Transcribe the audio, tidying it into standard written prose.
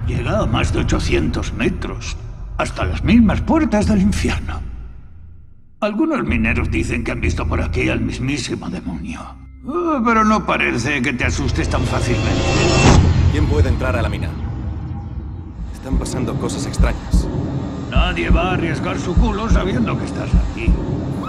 Llega a más de 800 metros, hasta las mismas puertas del infierno. Algunos mineros dicen que han visto por aquí al mismísimo demonio. Pero no parece que te asustes tan fácilmente. ¿Quién puede entrar a la mina? Están pasando cosas extrañas. Nadie va a arriesgar su culo sabiendo que estás aquí.